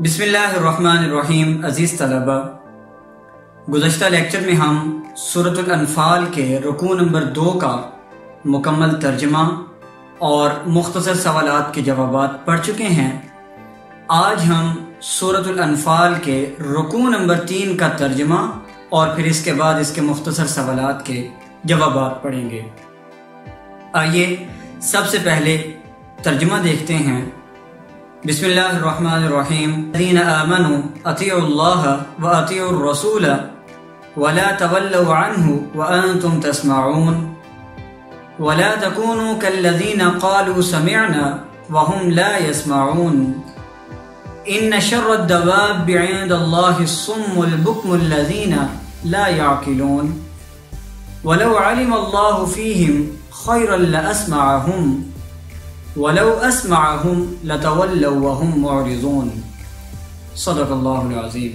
بسم اللہ الرحمن الرحیم۔ عزیز طلبہ، گزشتہ لیکچر میں ہم سورۃ الانفال کے رکوع نمبر 2 کا مکمل ترجمہ اور مختصر سوالات کے جوابات پڑھ چکے ہیں۔ آج ہم سورۃ الانفال کے رکوع نمبر 3 کا ترجمہ اور پھر اس کے بعد اس کے مختصر سوالات کے جوابات پڑھیں گے۔ آئیے سب سے پہلے ترجمہ دیکھتے ہیں۔ بسم اللہ الرحمن الرحیم۔ الذین آمنوا اطیعوا اللہ واطیعوا الرسول ولا تولوا عنہ وانتم تسمعون ولا تکونوا كالذین قالوا سمعنا وهم لا يسمعون ان شر الدواب عند اللہ الصم البکم الذین لا يعقلون ولو علم اللہ فیہم خیرا لاسمعهم وَلَوْ أَسْمَعَهُمْ لَتَوَلَّوْا وَهُمْ مُعْرِضُونَ صدق اللہ العظیم۔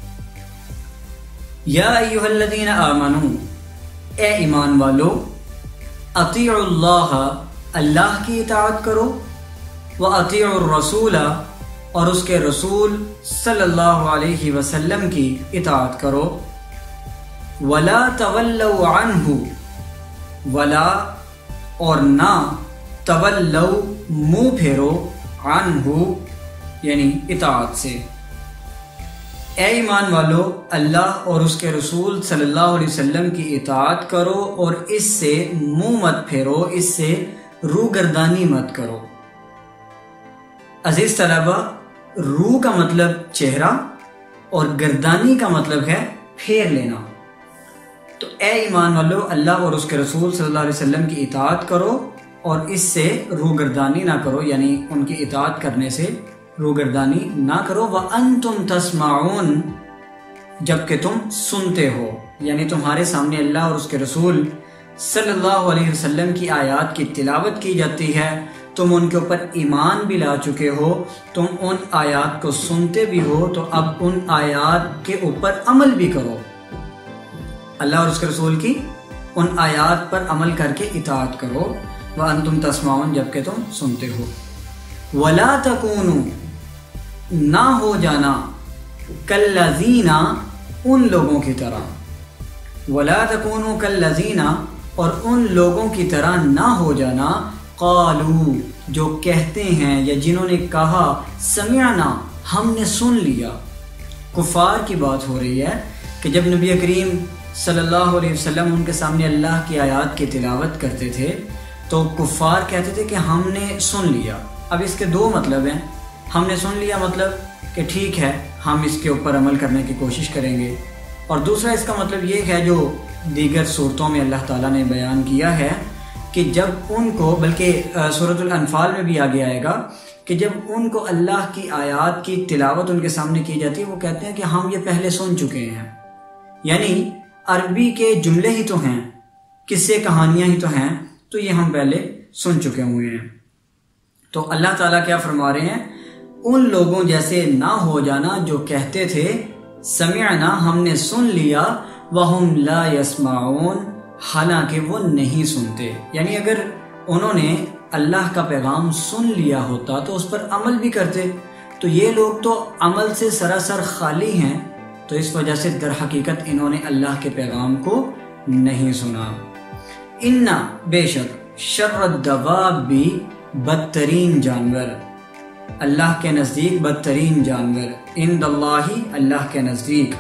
یا ایہا الذین آمنوا، اے ایمان والو، اطیعوا اللہ، اللہ کی اطاعت کرو، وَأَطِيعُوا الرَّسُولَ، اور اس کے رسول صلی اللہ علیہ وسلم کی اطاعت کرو، وَلَا تَوَلَّوْا عَنْهُ، وَلَا اور نہ، تولو منہ پھیرو، عنہ یعنی اطاعت سے۔ اے ایمان والو، اللہ اور اس کے رسول صلی اللہ علیہ وسلم کی اطاعت کرو اور اس سے منہ مت پھیرو، اس سے روگردانی مت کرو۔ عزیز طلبہ، رو کا مطلب چہرہ اور گردانی کا مطلب ہے پھیر لینا۔ تو اے ایمان والو، اللہ اور اس کے رسول صلی اللہ علیہ وسلم کی اطاعت کرو اور اس سے روگردانی نہ کرو، یعنی ان کی اطاعت کرنے سے روگردانی نہ کرو۔ وَأَنْتُمْ تَسْمَعُونَ، جبکہ تم سنتے ہو، یعنی تمہارے سامنے اللہ اور اس کے رسول صلی اللہ علیہ وسلم کی آیات کی تلاوت کی جاتی ہے، تم ان کے اوپر ایمان بھی لا چکے ہو، تم ان آیات کو سنتے بھی ہو، تو اب ان آیات کے اوپر عمل بھی کرو، اللہ اور اس کے رسول کی ان آیات پر عمل کر کے اطاعت کرو۔ وَأَنْتُمْ تَسْمَعُونَ، جبکہ تم سنتے ہو۔ وَلَا تَكُونُوا، نہ ہو جانا، كَالَّذِينَ، ان لوگوں کی طرح، وَلَا تَكُونُوا كَالَّذِينَ، اور ان لوگوں کی طرح نہ ہو جانا، قالوا، جو کہتے ہیں یا جنہوں نے کہا، سمعنا، ہم نے سن لیا۔ کفار کی بات ہو رہی ہے کہ جب نبی کریم صلی اللہ علیہ وسلم ان کے سامنے اللہ کی آیات کی تلاوت کرتے تھے تو کفار کہتے تھے کہ ہم نے سن لیا۔ اب اس کے دو مطلب ہیں۔ ہم نے سن لیا مطلب کہ ٹھیک ہے، ہم اس کے اوپر عمل کرنے کی کوشش کریں گے، اور دوسرا اس کا مطلب یہ ہے جو دیگر صورتوں میں اللہ تعالیٰ نے بیان کیا ہے کہ جب ان کو، بلکہ سورۃ الانفال میں بھی آگے آئے گا کہ جب ان کو اللہ کی آیات کی تلاوت ان کے سامنے کی جاتی ہے، وہ کہتے ہیں کہ ہم یہ پہلے سن چکے ہیں، یعنی عربی کے جملے ہی تو ہیں، قصے کہانیاں ہی تو ہیں، تو یہ ہم پہلے سن چکے ہوئے ہیں۔ تو اللہ تعالیٰ کیا فرما رہے ہیں؟ ان لوگوں جیسے نہ ہو جانا جو کہتے تھے سمعنا، ہم نے سن لیا، وَهُمْ لَا يَسْمَعُونَ، حالانکہ وہ نہیں سنتے۔ یعنی اگر انہوں نے اللہ کا پیغام سن لیا ہوتا تو اس پر عمل بھی کرتے، تو یہ لوگ تو عمل سے سراسر خالی ہیں، تو اس وجہ سے در حقیقت انہوں نے اللہ کے پیغام کو نہیں سنا۔ ان، بے شک، شر الدواب بھی، بدترین جانور، اللہ کے نزدیک بدترین جانور، عند اللہ، اللہ کے نزدیک،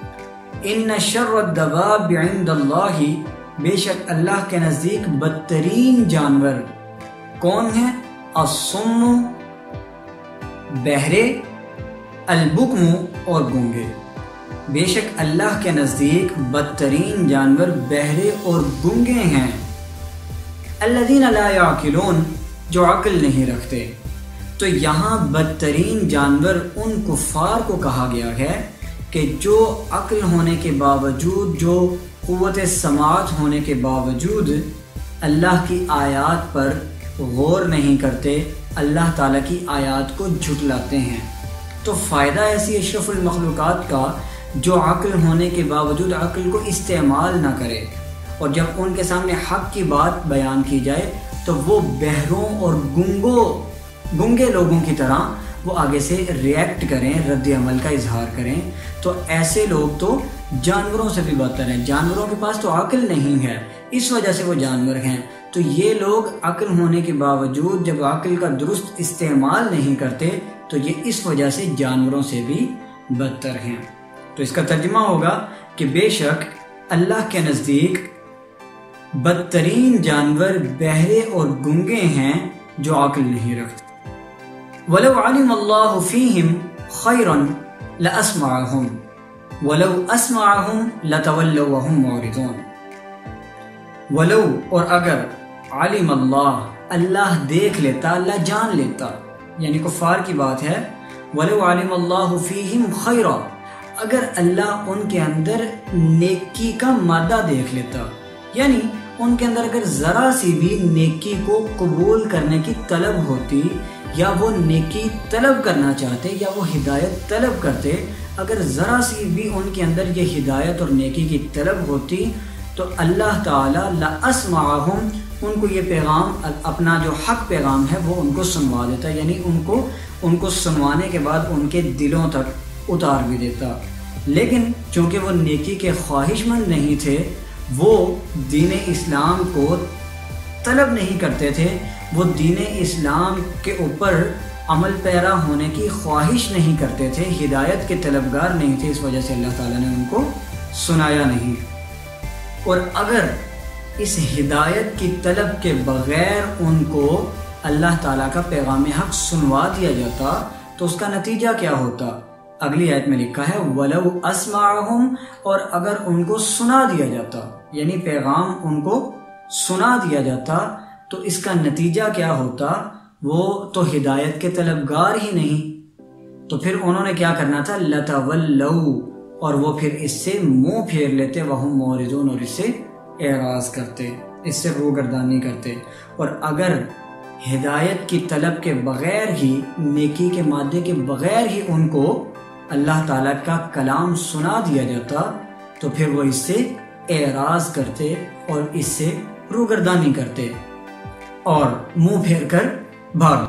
ان شر الدواب عند اللہ، بے شک اللہ کے نزدیک بدترین جانور کون ہیں؟ الصم، بہرے، البکم، اور گونگے۔ بے شک اللہ کے نزدیک بدترین جانور بہرے اور گونگے ہیں۔ الذین لا یعقلون، جو عقل نہیں رکھتے۔ تو یہاں بدترین جانور ان کفار کو کہا گیا ہے کہ جو عقل ہونے کے باوجود، جو قوت سماعت ہونے کے باوجود اللہ کی آیات پر غور نہیں کرتے، اللہ تعالیٰ کی آیات کو جھٹلاتے ہیں۔ تو فائدہ ایسی اشرف المخلوقات کا جو عقل ہونے کے باوجود عقل کو استعمال نہ کرے، اور جب ان کے سامنے حق کی بات بیان کی جائے تو وہ بہروں اور گنگے لوگوں کی طرح وہ آگے سے ریئیکٹ کریں، رد عمل کا اظہار کریں، تو ایسے لوگ تو جانوروں سے بھی بدتر ہیں۔ جانوروں کے پاس تو عقل نہیں ہے، اس وجہ سے وہ جانور ہیں، تو یہ لوگ عقل ہونے کے باوجود جب عقل کا درست استعمال نہیں کرتے تو یہ اس وجہ سے جانوروں سے بھی بدتر ہیں۔ تو اس کا ترجمہ ہوگا کہ بے شک اللہ کے نزدیک بدترین جانور بہرے اور گنگے ہیں جو عقل نہیں رکھتے۔ وَلَوْ عَلِمَ اللَّهُ فِيهِمْ خَيْرًا لَأَسْمَعَهُمْ وَلَوْ أَسْمَعَهُمْ لَتَوَلَّوْا وَهُمْ مُعْرِضُونَ۔ وَلَوْ اور اگر علم اللہ دیکھ لیتا، اللہ جان لیتا، یعنی کفار کی بات ہے، وَلَوْ عَلِمَ اللَّهُ فِيهِمْ خَيْرًا، اگر اللہ ان کے اندر نیکی کا مادہ دیکھ لیتا، یعنی ان کے اندر اگر ذرا سی بھی نیکی کو قبول کرنے کی طلب ہوتی، یا وہ نیکی طلب کرنا چاہتے، یا وہ ہدایت طلب کرتے، اگر ذرا سی بھی ان کے اندر یہ ہدایت اور نیکی کی طلب ہوتی تو اللہ تعالیٰ لَأَسْمَعَهُمْ، ان کو یہ پیغام، اپنا جو حق پیغام ہے وہ ان کو سنوا دیتا، یعنی ان کو سنوانے کے بعد ان کے دلوں تک اتار بھی دیتا۔ لیکن چونکہ وہ نیکی کے خواہش مند نہیں تھے، وہ دین اسلام کو طلب نہیں کرتے تھے، وہ دین اسلام کے اوپر عمل پیرا ہونے کی خواہش نہیں کرتے تھے، ہدایت کے طلبگار نہیں تھے، اس وجہ سے اللہ تعالیٰ نے ان کو سنایا نہیں۔ اور اگر اس ہدایت کی طلب کے بغیر ان کو اللہ تعالیٰ کا پیغام حق سنوا دیا جاتا تو اس کا نتیجہ کیا ہوتا؟ اگلی آیت میں لکھا ہے وَلَوْ أَسْمَعَهُمْ، اور اگر ان کو سنا دیا جاتا، یعنی پیغام ان کو سنا دیا جاتا تو اس کا نتیجہ کیا ہوتا؟ وہ تو ہدایت کے طلبگار ہی نہیں، تو پھر انہوں نے کیا کرنا تھا؟ لَتَوَلَّوْا، اور وہ پھر اس سے منہ پھیر لیتے، وَهُمْ مُعْرِضُونَ، اور اس سے اعراض کرتے، اس سے روگردانی کرتے۔ اور اگر ہدایت کی طلب کے بغیر ہی، نیکی کے مادے کے بغیر ہی ان کو اللہ تعالیٰ کا کلام سنا دیا جاتا تو پھر وہ اس سے اعراض کرتے اور اس سے روگردانی کرتے اور منہ پھیر کر بھاگ۔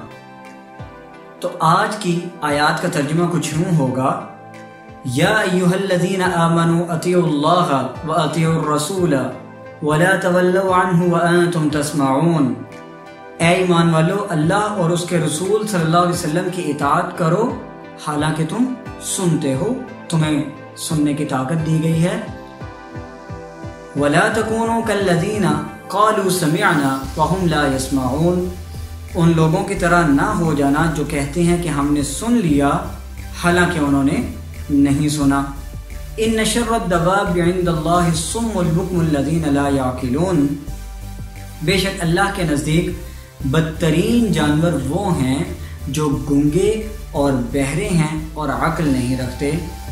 تو آج کی آیات کا ترجمہ کچھ یوں ہوگا، یا ایھا الذین آمنوا اطیعوا اللہ واطیعوا الرسول ولا تولوا عنہ وانتم تسمعون، اے ایمان والو، اللہ اور اس کے رسول صلی اللہ علیہ وسلم کی اطاعت کرو حالانکہ تم سنتے ہو، تمہیں سننے کی طاقت دی گئی ہے۔ وَلَا تَكُونُوا كَالَّذِينَ قَالُوا سَمِعْنَا وَهُمْ لَا يَسْمَعُونَ، ان لوگوں کی طرح نہ ہو جانا جو کہتے ہیں کہ ہم نے سن لیا حالانکہ انہوں نے نہیں سنا۔ إِنَّ شَرَّ الدَّوَابِ عِندَ اللَّهِ الصُّمُّ الْبُكْمُ الَّذِينَ لَا يَعْقِلُونَ، بے شک اللہ کے نزدیک بدترین جانور وہ ہیں جو گنگے اور بہرے ہیں اور عقل نہیں رکھتے۔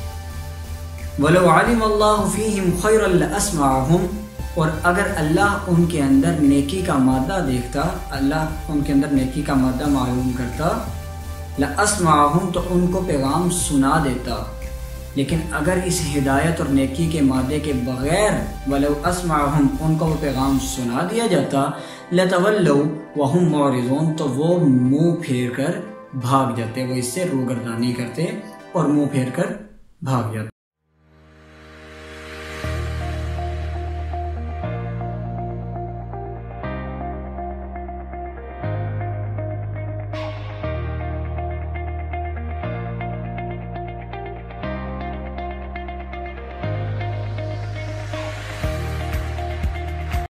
وَلَوْ عَلِمَ اللَّهُ فِيهِمْ خَيْرًا لَأَسْمَعَهُمْ، اور اگر اللہ ان کے اندر نیکی کا مادہ دیکھتا، اللہ ان کے اندر نیکی کا مادہ معلوم کرتا، لَأَسْمَعَهُمْ، تو ان کو پیغام سنا دیتا۔ لیکن اگر اس ہدایت اور نیکی کے مادے کے بغیر وَلَوْ أَسْمَعَهُمْ، ان کو وہ پیغام سنا دیا جاتا، لَتَوَلَّوْا وَهُمْ مُعْرِضُونَ، تو وہ منہ پھیر کر بھاگ جاتے، وہ اس سے روگردانی کرتے اور منہ پھیر کر بھاگ جاتے۔